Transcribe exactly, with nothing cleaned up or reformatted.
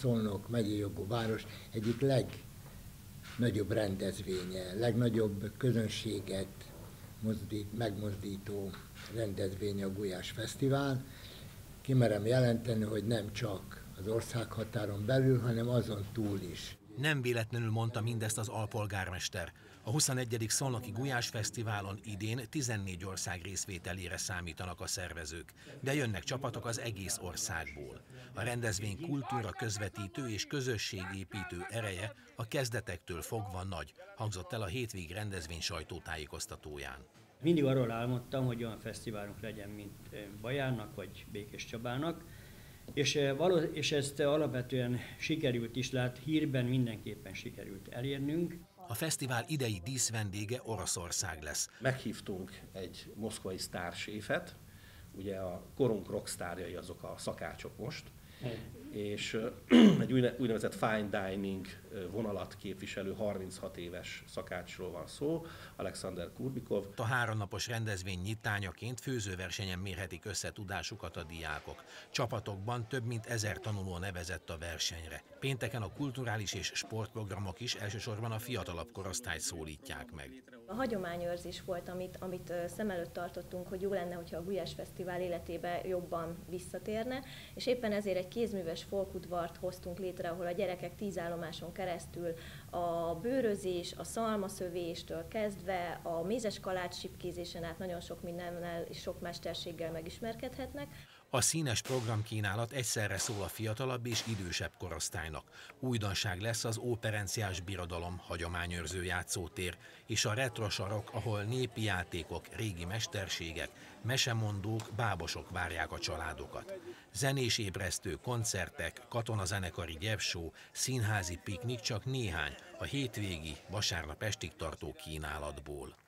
Szolnok megyei jogú város egyik legnagyobb rendezvénye, legnagyobb közönséget mozdít, megmozdító rendezvénye a Gulyás Fesztivál. Kimerem jelenteni, hogy nem csak az országhatáron belül, hanem azon túl is. Nem véletlenül mondta mindezt az alpolgármester. A huszonegyedik Szolnoki Gulyás Fesztiválon idén tizennégy ország részvételére számítanak a szervezők, de jönnek csapatok az egész országból. A rendezvény kultúra közvetítő és közösségépítő ereje a kezdetektől fogva nagy, hangzott el a hétvégi rendezvény sajtótájékoztatóján. Mindig arról álmodtam, hogy olyan fesztiválunk legyen, mint Bajánnak vagy Békés Csabának, és, való, és ezt alapvetően sikerült is, lát hírben mindenképpen sikerült elérnünk. A fesztivál idei díszvendége Oroszország lesz. Meghívtunk egy moszkvai sztárséfet, ugye a korunk rockstárjai azok a szakácsok most, és egy úgynevezett fine dining vonalat képviselő harminchat éves szakácsról van szó, Alexander Kurbikov. A háromnapos rendezvény nyitányaként főzőversenyen mérhetik össze tudásukat a diákok. Csapatokban több mint ezer tanuló nevezett a versenyre. Pénteken a kulturális és sportprogramok is elsősorban a fiatalabb korosztályt szólítják meg. A hagyományőrzés volt, amit, amit szem előtt tartottunk, hogy jó lenne, hogyha a Gulyás Fesztivál életébe jobban visszatérne, és éppen ezért egy kézműves folkudvart hoztunk létre, ahol a gyerekek tíz állomáson keresztül a bőrözés, a szalmaszövéstől kezdve a mézes kalács sipkézésen át nagyon sok mindennel és sok mesterséggel megismerkedhetnek. A színes programkínálat egyszerre szól a fiatalabb és idősebb korosztálynak. Újdonság lesz az óperenciás birodalom, hagyományőrző játszótér, és a retrosarok, ahol népi játékok, régi mesterségek, mesemondók, bábosok várják a családokat. Zenés ébresztő, koncertek, katonazenekari gyepsó, színházi piknik csak néhány a hétvégi, vasárnap estig tartó kínálatból.